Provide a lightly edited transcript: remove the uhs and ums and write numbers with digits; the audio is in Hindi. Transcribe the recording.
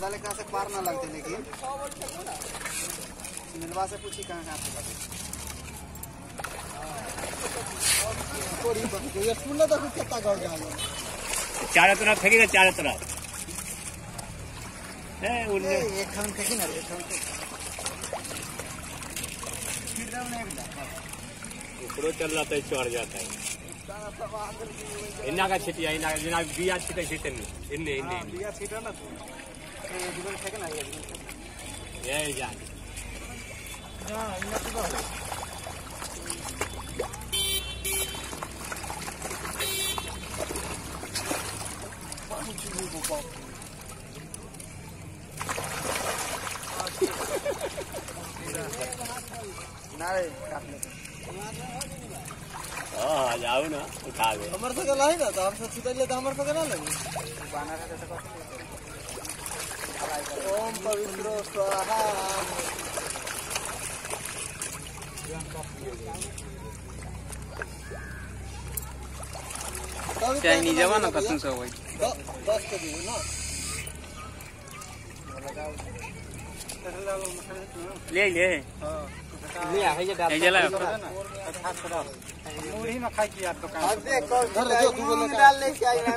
ज्यादा लेकर से पार ना लगते, लेकिन मिलवा से पूछी कहाँ कहाँ चारों तरफ फेंकी ना, चारों तरफ एक हम फेंकी ना, एक हम ऊपरो चल जाता है, चढ़ जाता है। इन्ना का छिटिया, इन्ना का जना बिया छिटे छिटे नहीं, इन्ने इन्ने बिया छिटा ना तो जीवन फेंके ना, ये जान हां इन्ना तो नारे काट ले। हां जाओ ना, उठा दे। हमर से गला है ना, तो हम से छुटले तो हमर से गला लगी बाना का कैसे ओम पवित्र स्वाहा। चाहे नहीं जावा ना कसम से भाई 10 के दियो ना ले ले। हां ले आ है जे डाल ले मुड़ी में खाई की यार दुकान। डाल ले के आई।